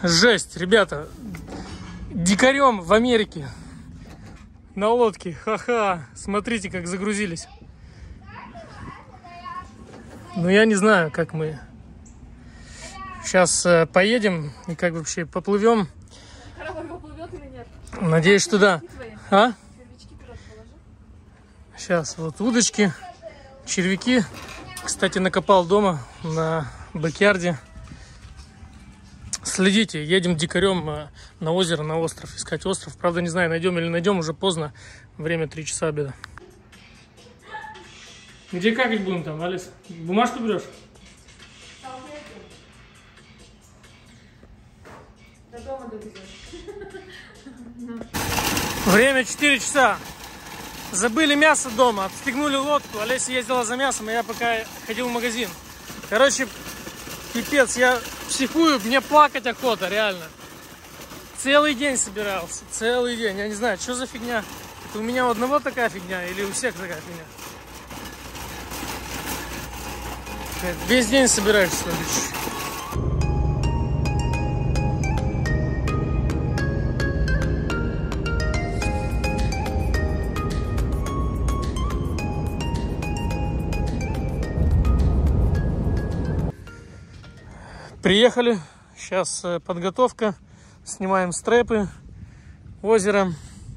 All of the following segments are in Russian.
Жесть, ребята. Дикарем в Америке. На лодке. Ха-ха. Смотрите, как загрузились. Ну, я не знаю, как мы сейчас поедем и как вообще поплывем. Корабль поплывет или нет? Надеюсь, что да. А? Сейчас вот удочки, червяки. Кстати, накопал дома на бэкьярде. Следите, едем дикарем на озеро, на остров, искать остров. Правда, не знаю, найдем или найдем, уже поздно. Время 3 часа обеда. Где какать будем там, Алис? Бумажку берешь? До дома довезешь. Время 4 часа. Забыли мясо дома, отстегнули лодку. Олеся ездила за мясом, а я пока ходил в магазин. Короче, пипец, я психую, мне плакать охота, реально. Целый день собирался, целый день. Я не знаю, что за фигня. Это у меня у одного такая фигня или у всех такая фигня? Весь день собираешься. Приехали, сейчас подготовка, снимаем стрэпы, озеро.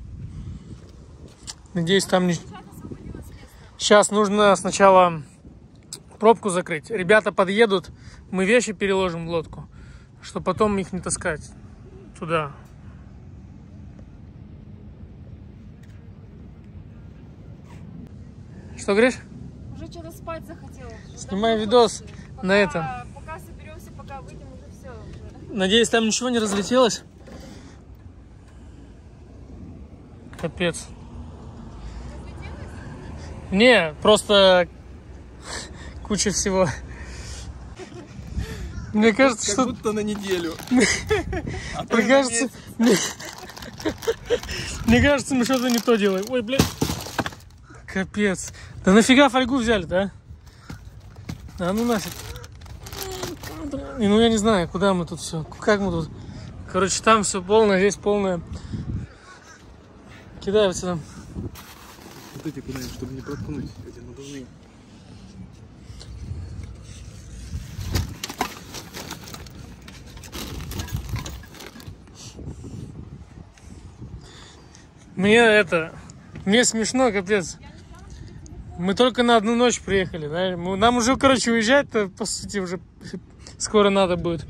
Надеюсь, там не... Сейчас нужно сначала пробку закрыть. Ребята подъедут, мы вещи переложим в лодку, чтобы потом их не таскать туда. Что говоришь? Уже что-то спать захотела. Снимай видос на этом. Пока соберемся, пока выйдем, уже все. Надеюсь, там ничего не разлетелось. Капец. Не, просто куча всего. Мне кажется, как что... будто на неделю. Мне кажется... Мне кажется, мы что-то не то делаем. Ой, блядь. Капец. Да нафига фольгу взяли-то, а? А ну нафиг. И ну я не знаю, куда мы тут все. Как мы тут? Короче, там все полное, здесь полное. Кидаем сюда. Вот эти куда-нибудь, чтобы не проткнуть, эти надувные. Мне смешно, капец. Мы только на одну ночь приехали, да? Нам уже, короче, уезжать-то, по сути, уже скоро надо будет.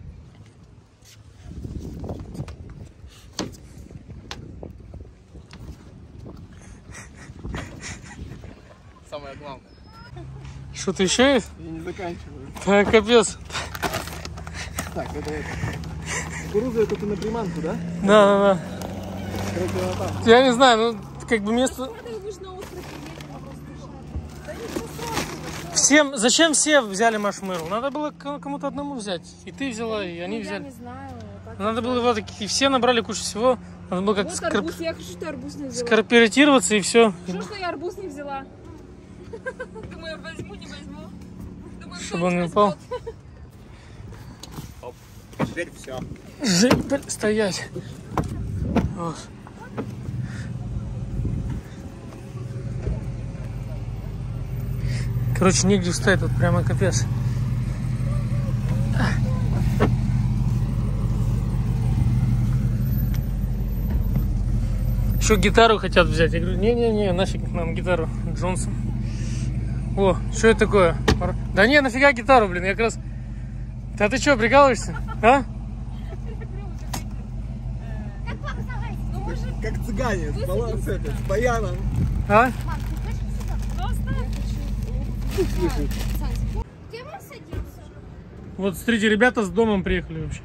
Самое главное. Что-то еще есть? Я не заканчиваю. Да, капец. Так, это. Кукуруза это ты на приманку, да? Да. Я не знаю, ну, как бы место... Всем, зачем все взяли маршмеллоу? Надо было кому-то одному взять. И ты взяла, и они взяли. Я не знаю. Надо было вот такие, все набрали кучу всего. Надо было как-то Вот арбуз, я хочу, что арбуз не взяла. скооперироваться и все. Что я арбуз не взяла? Думаю, возьму, не возьму. Думаю, Чтобы он не упал. Оп. Теперь все. Стоять. Вот. Короче, негде встать, тут прямо капец. Еще гитару хотят взять. Я говорю, не-не-не, нафиг нам гитару, Джонсон. О, что это такое? Да не, нафига гитару, блин, я как раз... Да ты что, прикалываешься? А? Как цыгане, с баяном. А? Вот, смотрите, ребята с домом приехали вообще.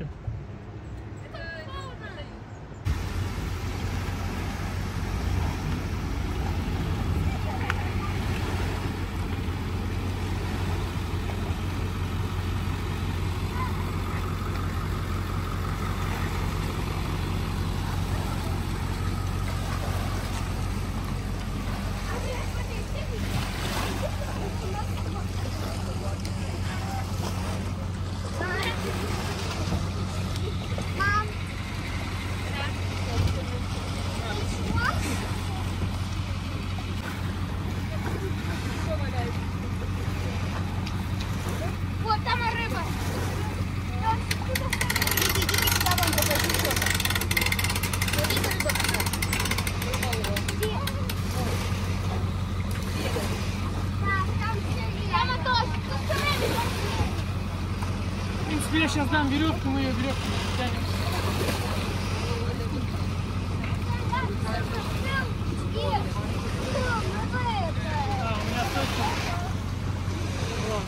принципе, я сейчас дам веревку, мы ее веревку тянем. Да, у меня точно. Вот.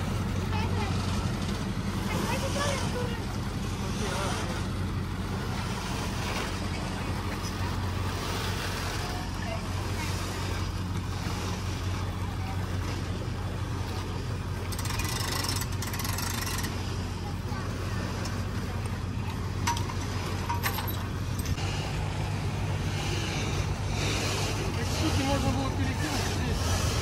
Можно было перекинуть здесь.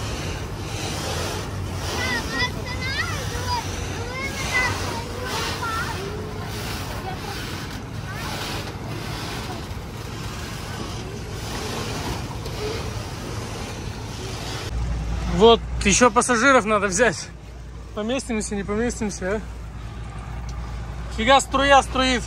Вот, еще пассажиров надо взять. Поместимся, не поместимся, а? Фига струя струит.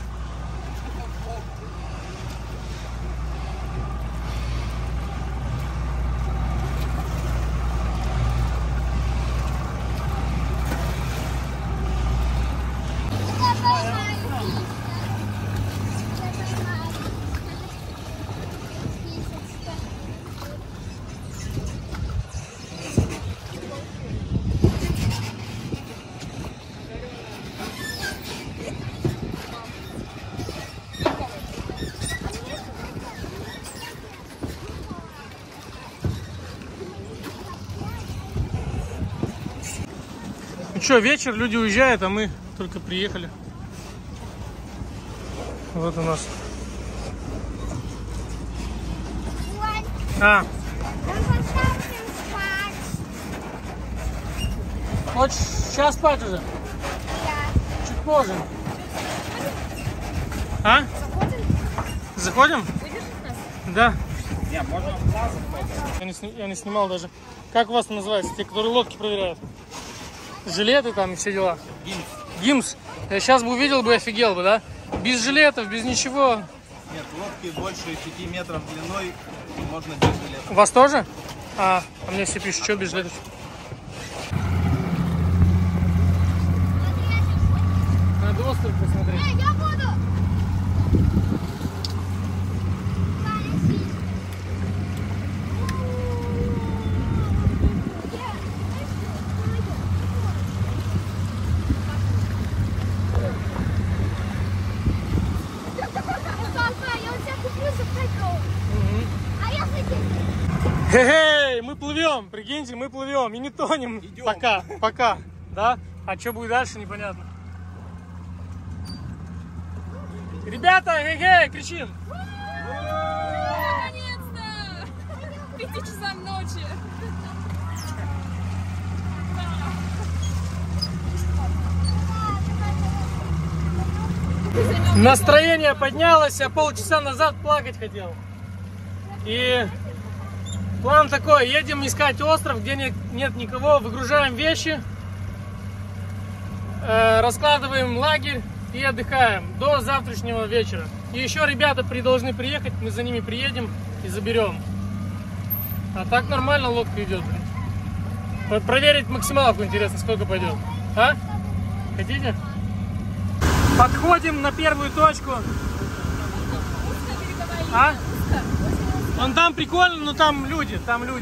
Ну что, вечер, люди уезжают, а мы только приехали. Вот у нас. А. Хочешь сейчас спать уже? Да. Чуть позже. А? Заходим? Будешь нас? Да. Не, можно в плазу. Я не снимал даже. Как у вас это называется? Те, которые лодки проверяют? Жилеты там и все дела. Гимс. Гимс. Я сейчас бы увидел бы, офигел бы, да? Без жилетов, без ничего. Нет, лодки больше 5 метров длиной, можно без жилета. У вас тоже? А мне все пишут, что без жилетов? Надо остров посмотреть. Я буду. Папа, я у тебя куплю за 5 долларов. А я за 10. Хе-хей, мы плывем, прикиньте, мы плывем и не тонем. Идем. Пока, да? А что будет дальше, непонятно. Ребята, хе-хей, кричим. Наконец-то! 5 часам ночи. Настроение поднялось, а полчаса назад плакать хотел. И план такой, едем искать остров, где нет никого, выгружаем вещи, раскладываем лагерь и отдыхаем до завтрашнего вечера. И еще ребята должны приехать, мы за ними приедем и заберем. А так нормально лодка идет. Проверить максималку, интересно, сколько пойдет. А? Хотите? Подходим на первую точку. А? Вон там прикольно, но там люди,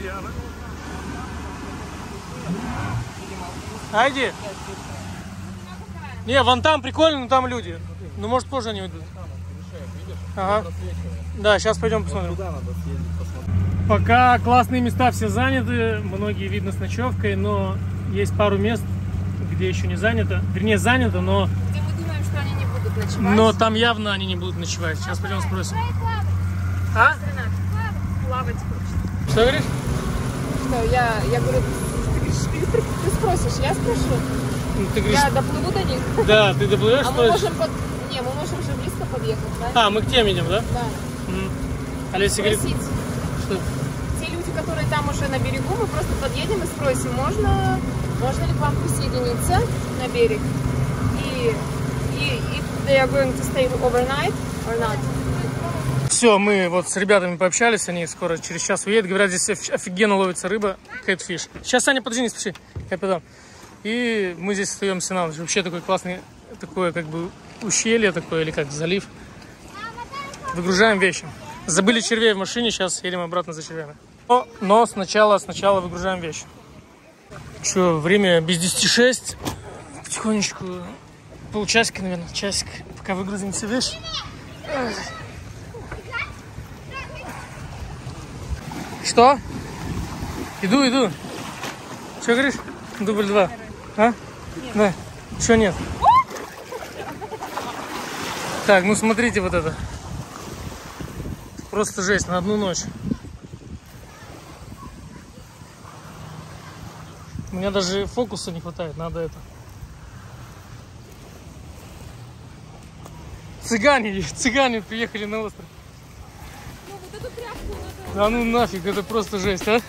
Айди. Не, вон там прикольно, но там люди. Ну, может, позже они уйдут. Ага. Да, сейчас пойдем посмотрим. Туда надо съездить, посмотреть. Пока классные места все заняты, многие видно с ночевкой, но есть пару мест, где еще не занято. Вернее, занято, но... Где мы думаем, что они не будут ночевать. Но там явно они не будут ночевать. Сейчас пойдем спросим. А? Плавать хочет. Что говоришь? Что, я говорю, ты спросишь, я спрошу. Ну, ты говоришь, Я доплыву до них. да, ты доплывешь, А мы спросишь? можем Не, мы можем уже близко подъехать, да? А, мы к тем идем, да? Да. Олеся говорит, Спросить. что... Те люди, которые там уже на берегу, мы просто подъедем и спросим, можно ли к вам присоединиться на берег? И they are going to stay overnight or not? Все, мы вот с ребятами пообщались, они скоро через час уедут. Говорят, здесь офигенно ловится рыба, catfish. Сейчас, Саня, подожди, не спеши, я потом. И мы здесь остаемся на ночь. Вообще такой классный, такое как бы ущелье такое, или как залив. Выгружаем вещи. Забыли червей в машине, сейчас едем обратно за червями. Но сначала выгружаем вещи. Что, время без 10:06. Потихонечку, полчасика, наверное, часик, пока выгрузим все вещи. Что? Иду. Что говоришь? Дубль 2. А? Нет. Да. Что нет? Так, ну смотрите вот это. Просто жесть, на одну ночь. У меня даже фокуса не хватает, надо это. Цыгане приехали на остров. Ну, вот эту тряпку надо... Да ну нафиг, это просто жесть, а?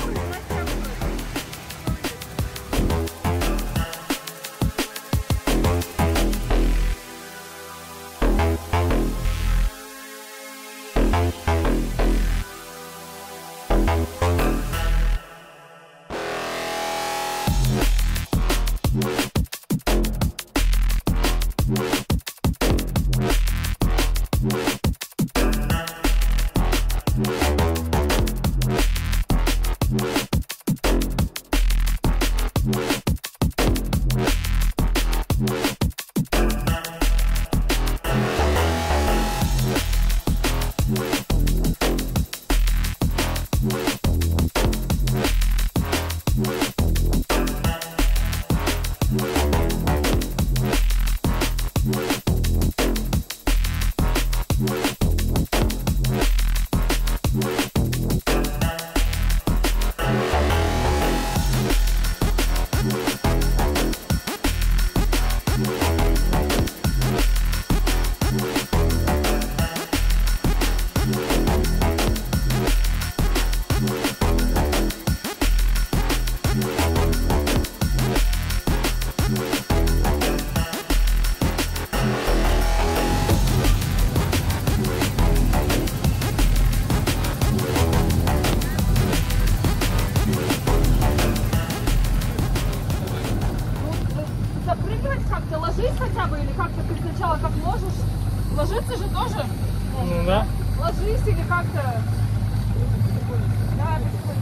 Как-то ложись хотя бы, или как-то ты сначала как можешь. Ложиться же тоже. Ну да. Ложись или как-то. Да,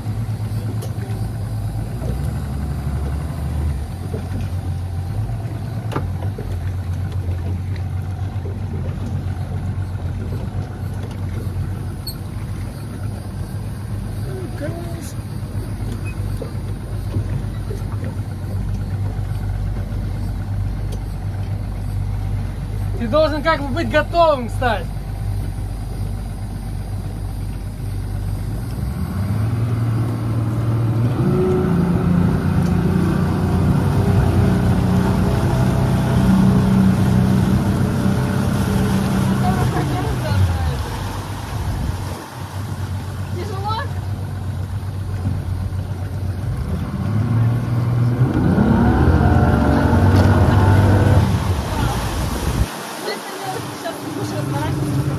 Ты должен как бы быть готовым стать. тяжело? Сейчас будешь разворачиваться.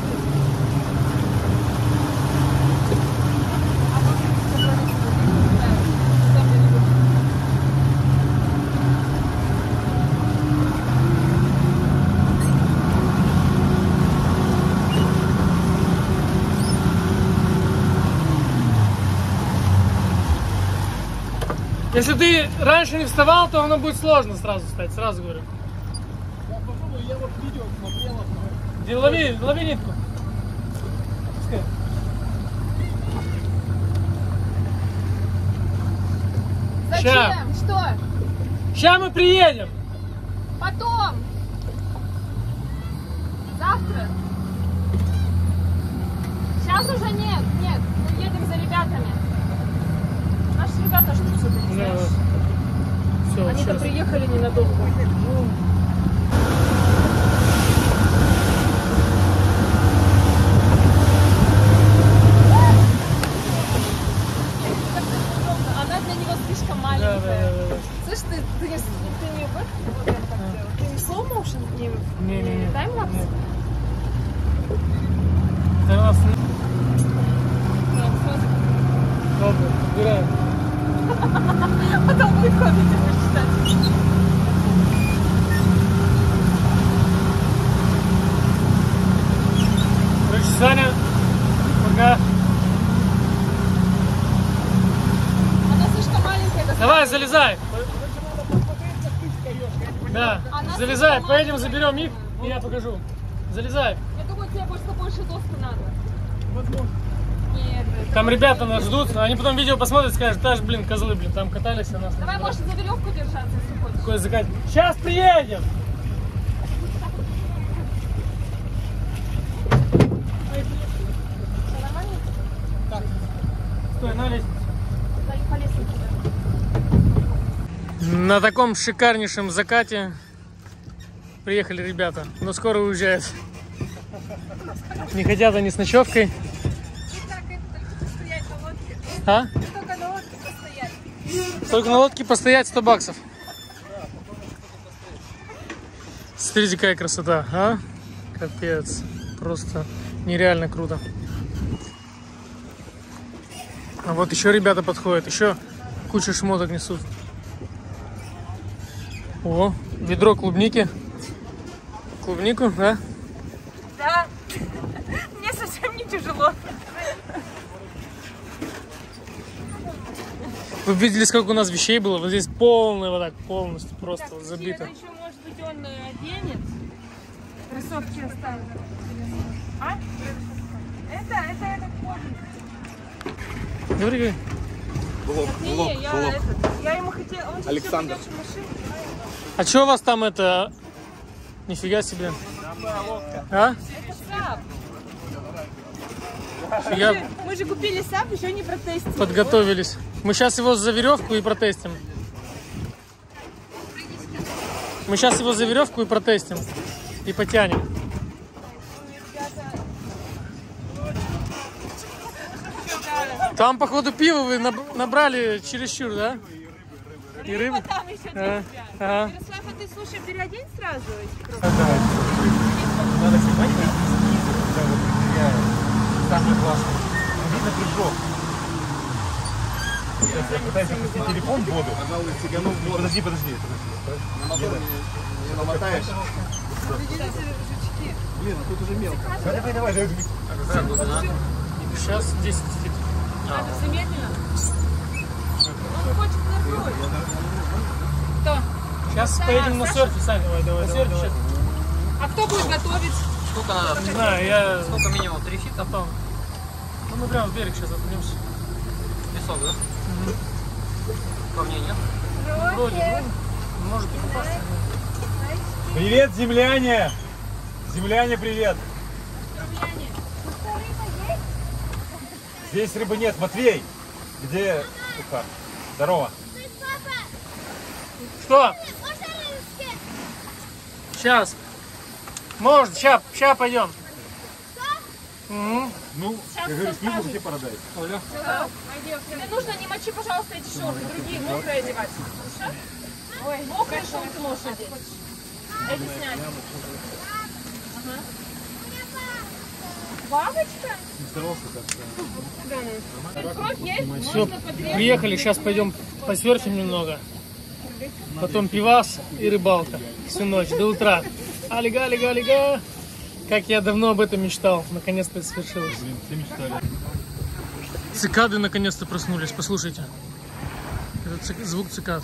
Если ты раньше не вставал, то оно будет сложно сразу встать, сразу говорю. Я попробую, я вот видео смотрел. Где лови нитку. Пускай. Зачем? Что? Сейчас мы приедем. Потом. Завтра. Сейчас уже нет. Мы едем за ребятами. Наши ребята ждут сюда, не знаешь? Все, Они-то сейчас. приехали ненадолго. Она для него слишком маленькая. Да. Слышь, ты не вот я так делаю. Ты не slow motion, Не. таймлапс? Нет. Таймлапс. Добре, убираем. Потом будет комедию читать. Да. Она слишком маленькая. Давай, залезай. Да, залезай, поедем, заберем их, и я покажу. Залезай. Я думаю, тебе просто больше доски надо. Возможно. Нет. Там ребята нас ждут, они потом видео посмотрят и скажут, даже, блин, козлы, блин, там катались, а нас... Давай, может, за веревку держаться, если хочешь. Такой закат. Сейчас приедем! Так. Стой, на лестницу. По лестнице. На таком шикарнейшем закате приехали ребята, но скоро уезжают. Не хотят они с ночевкой. А? Только на лодке постоять. Только на лодке постоять 100 баксов. Смотрите, какая красота, а? Капец. Просто нереально круто. А вот еще ребята подходят, еще кучу шмоток несут. О, ведро клубники. Клубнику, да? Да. Мне совсем не тяжело. Вы видели, сколько у нас вещей было? Вот здесь полная вот так, полностью просто вот забито. Это еще, может быть, он оденет. Кроссовки оставил. А? Это кожаный. Говори. Я ему хотела... Он сейчас Александр. придет в машину. А что у вас там это? Нифига себе. А? Это сап. Я Мы же купили сап, еще не протестили. подготовились. Мы сейчас его за веревку и протестим. Мы сейчас его за веревку и протестим. И потянем. Там, походу, пиво вы набрали чересчур, да? И рыбу? Там еще Ага. тебя. Ага. Ярослав, а ты, слушай, переодень сразу эти кроссовки. Надо сегодня самый классный. Видно прыжок. Сейчас я пытаюсь опустить телефон в воду. Ну, подожди. Не намотаешь? Блин, а тут уже мелко. Давай. Сейчас 10 фит. Надо все медленно. Он хочет нырнуть. Кто? Сейчас поедем на серфе, Саня. Давай. На серфе сейчас. А кто будет готовить? Сколько надо? Не знаю, я... Сколько минимум? 3 фита? Потом. Ну, мы прямо в берег сейчас отпнемся. Песок, да? Камней нет? Вроде, ну, может и попасться. Привет, земляне! Земляне, привет! Здесь рыбы нет. Матвей, где Уха? Здорово. Что? Сейчас. Может, сейчас пойдем. Угу. Ну, я говорю, снизу где продай. Тебе нужно не мочи, пожалуйста, эти шорты, другие мокрые одевать. Хорошо? Ой, мокрые шорты можешь одеть. Эти снять. Ага. Бабочка? Кровь есть? Все, Можно подрезать. приехали, сейчас пойдем посерфим немного. Потом пивас и рыбалка. Всю ночь, до утра. Алига. Как я давно об этом мечтал. Наконец-то это свершилось. Блин, все мечтали. Цикады наконец-то проснулись. Послушайте. Это звук цикад.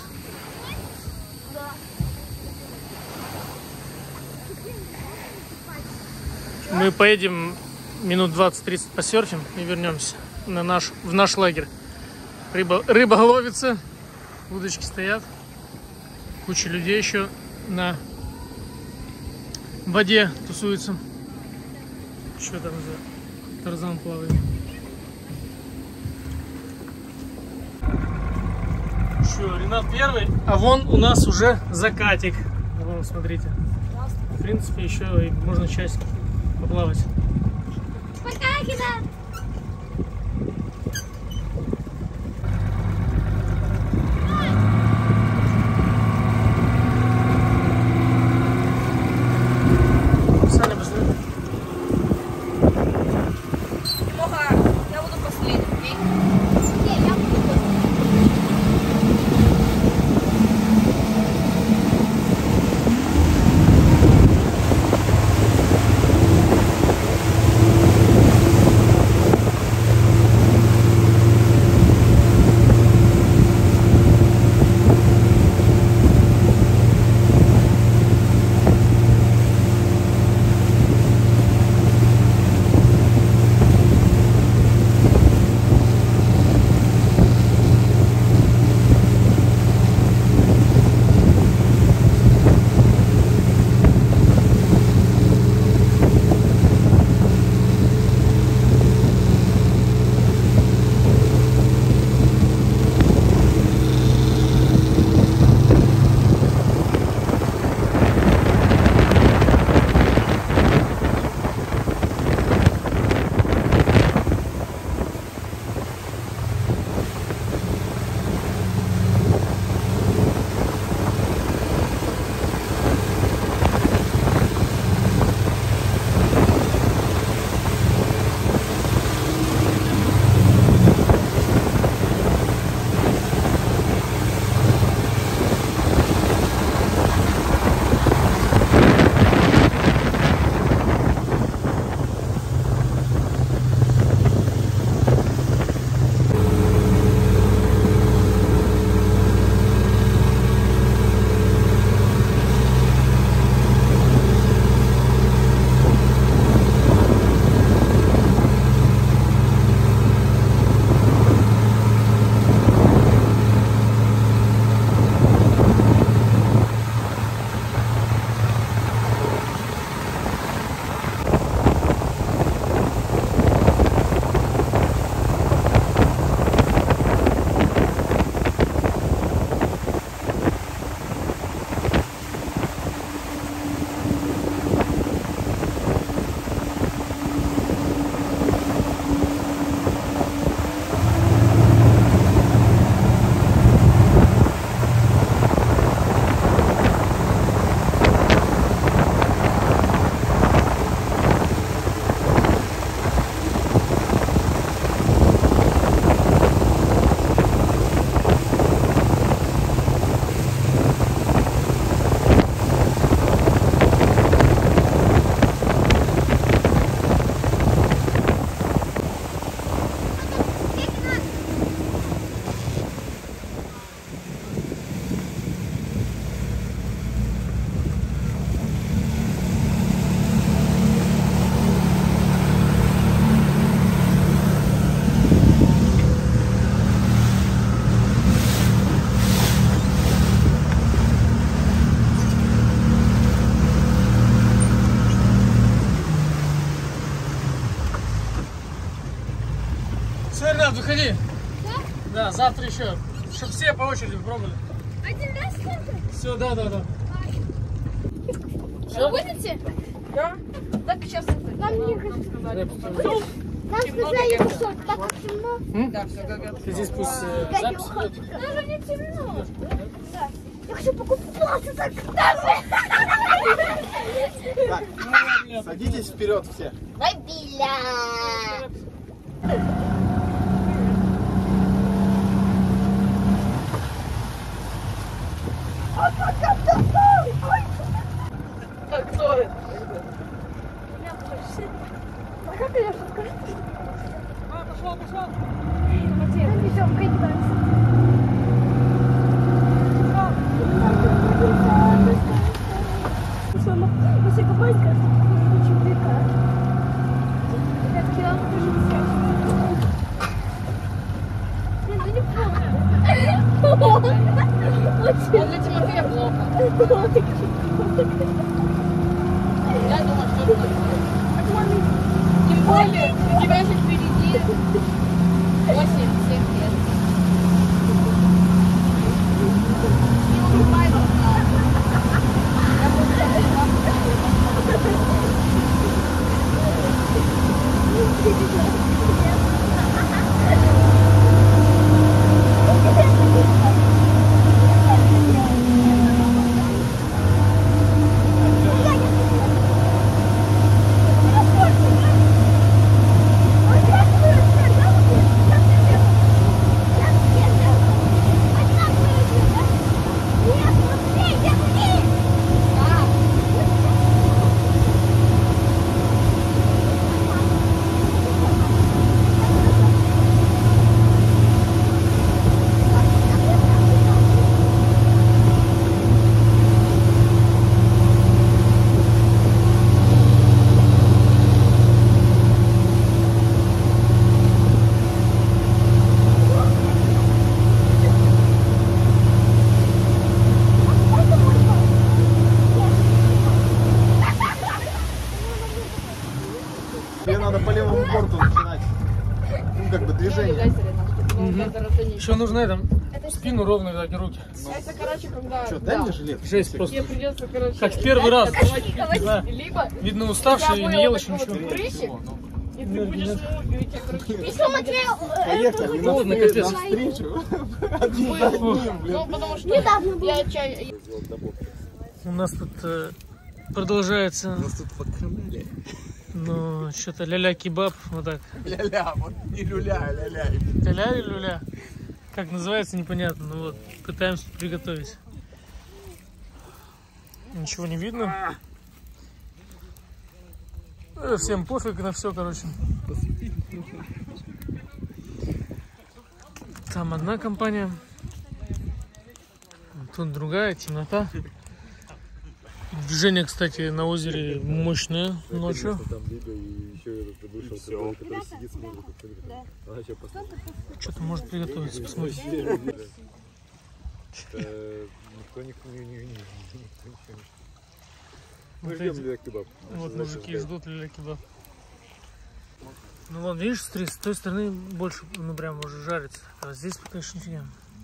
Мы поедем минут 20-30 посерфим и вернемся в наш лагерь. Рыба ловится, удочки стоят, куча людей еще на воде тусуется. Что там за тарзан плавает? Что, Ренат первый? А вон у нас уже закатик. Вон, смотрите. В принципе, еще и можно часик поплавать. Саня, посмотри. Леха, я буду последним, окей? выходи. Да, завтра еще. Чтобы все по очереди пробовали. Один раз только? Все, да. Все? Будете? Да. Так сейчас. Нам не сказали. Нам сказали, что так как темно. Да, все, как Ты здесь пусть запись идет. Даже не темно. Да. Я хочу покупаться так. Так, садитесь вперед все. Бабиля. А кто это? А как я шутка? Пошел. Идем, катимся. Высоко маленькая, чтобы очень велика. Ребятки, я вам покажу Нет, ну не плохо. Он для Тимофея плохо. Я думаю, что это тем более, у тебя же впереди 8-7 лет. Тебе надо по левому борту начинать. Ну, как бы движение. Еще нужно спину ровно дать, руки. Это, короче, когда... Что, дай мне жилет? Жесть просто. Тебе придется, короче... Как в первый раз. Да. Либо... Видно, уставший и не ел еще ничего. Прыщик, и ты будешь ему, и у тебя, короче, Поехали, Холодно, капец. навстречу. Один за одним, блин. ну, потому что я чай... У нас тут продолжается, тут вакханалия. ну, что-то ля-ля кебаб, вот так. Ля-ля, вот не люля, ля-ля. Ля-ля или люля? Как называется, непонятно, но вот пытаемся приготовить. Ничего не видно. Всем пофиг на все, короче. Там одна компания, тут другая, темнота. Движение, кстати, на озере мощное ночью. Что-то может приготовиться, посмотрите. Вот мужики ждут ля-ля кебаб. Ну вон, видишь, с той стороны больше, ну прям уже жарится. А здесь пока еще нифига.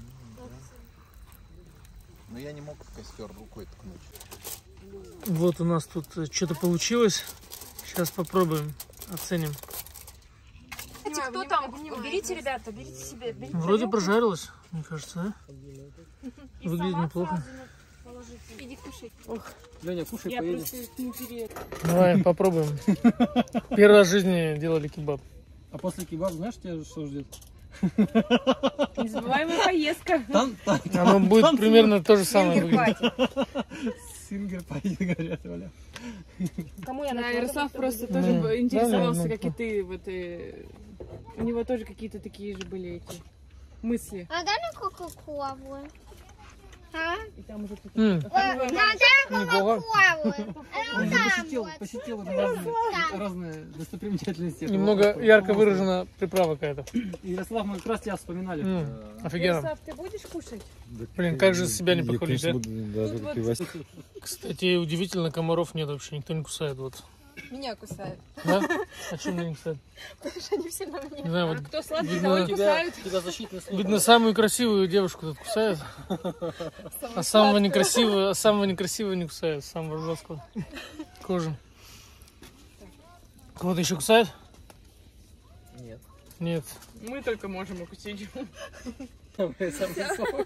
Но я не мог в костер рукой ткнуть. Вот у нас тут что-то получилось. Сейчас попробуем, оценим. Кто там? Берите, ребята, берите себе. Берите Вроде прожарилось, мне кажется, да? Выглядит неплохо. Иди кушай. Леня, кушай, поедем. Давай попробуем. Первый раз в жизни делали кебаб. А после кебаба знаешь, тебя что ждет? Незабываемая поездка. Оно будет примерно то же самое выглядеть. Сингер поедет, говорят, Оля. Кому я Ярослав просто тоже интересовался, как и ты. Вот, у него тоже какие-то такие же были эти мысли. А дай мне кока-колу. А? И там уже Дай Неплохо. кока-колу. Он же посетил разные достопримечательности. Немного ярко выражена приправа какая-то. Ярослав, мы как раз тебя вспоминали. Офигенно. Ярослав, ты будешь кушать? Блин, как же себя не похвалить, да? Да, Кстати, удивительно, комаров нет вообще, никто не кусает. Вот. Меня кусают. Да? А чем меня не кусают? Потому что они все на мне. Не знаю, вот Кто сладкий, видно, того и кусают. Тебя защитный слой. видно, самую красивую девушку тут кусают, а самого некрасивого не кусают, самого жесткого кожи. Кого-то еще кусает? Нет. Нет. Мы только можем укусить. Там я сам рисовал.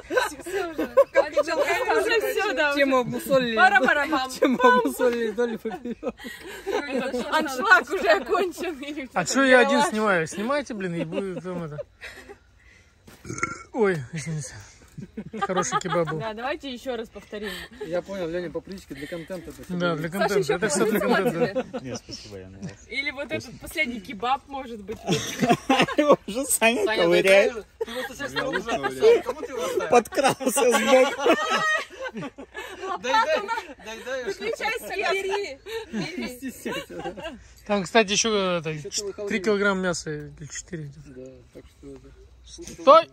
Уже все, да. Тему обмусолили. Пара-пара-пам. Тему обмусолили вдоль поперек. Аншлаг уже окончен. А что я один снимаю? Снимайте, блин, и будет там это. Ой, извините. Хороший кебаб был. Да, давайте еще раз повторим. Я понял, Леня, по привычке для контента. Да, для контента. Это все для контента. Нет, спасибо, я наелся. Или вот этот последний кебаб, может быть. Его уже Саня ковыряет. Подкрался сбоку. Дай. Выключайся, бери. Там, кстати, еще 3 килограмма мяса или 4. Да, так что это... Стой!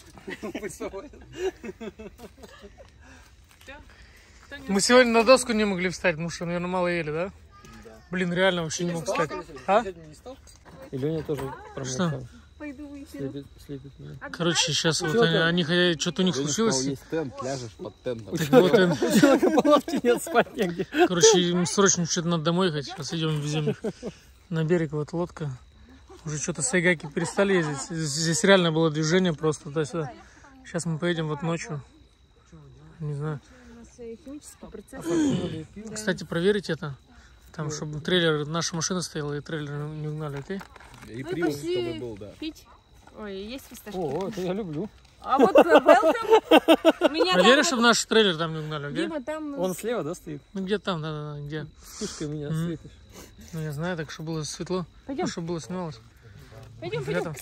Мы сегодня на доску не могли встать, потому что, наверное, мало ели, да? Блин, реально вообще не мог встать. А? И Леня тоже Что? слепит меня. Короче, сейчас вот они хотят, что-то у них случилось. Есть тент, ляжешь под тентом. Так вот, У человека палатки нет, спать негде. короче, им срочно что-то надо домой ехать. Сейчас идем, везем их на берег, вот лодка. Уже что-то сайгаки перестали ездить. Здесь реально было движение просто туда-сюда. Сейчас мы поедем вот ночью. Не знаю. Химический процесс. Кстати, проверить это. Там, чтобы трейлер, наша машина стояла и трейлер не угнали, окей? И Мы привод, пошли чтобы был, да. пить. Ой, есть фисташки. О, это я люблю. А вот welcome. Меня Проверь, там чтобы наш трейлер там не угнали, окей? Дима там... Он слева, да, стоит? Ну где там, да, где? Вспышкой меня Мгм. светишь. Ну я знаю, так чтобы было светло, Пойдем. чтобы было снималось. Пойдем, Летом.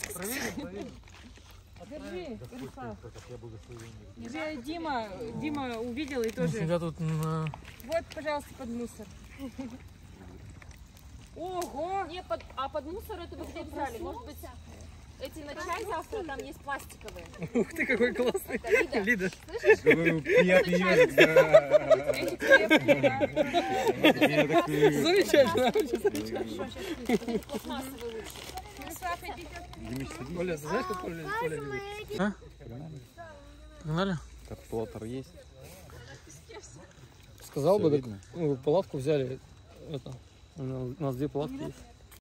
Держи, Ярослав. Уже Дима увидел и тоже. Нифига тут на... Вот, пожалуйста, под мусор. Ого! Не, под мусор это вы где брали? Может быть, эти на чай завтра там есть пластиковые. Ух ты, какой классный. Лида. Приятный ежик, да. Эти крепкие, да. Замечательно. Пластмассовые лучше. Ярослав, идите. Оля, ты знаешь, как Оля любит? А? Погнали? Как плотер есть. Сказал Всё бы, видно. так, ну, палатку взяли. Это, у нас 2 палатки есть.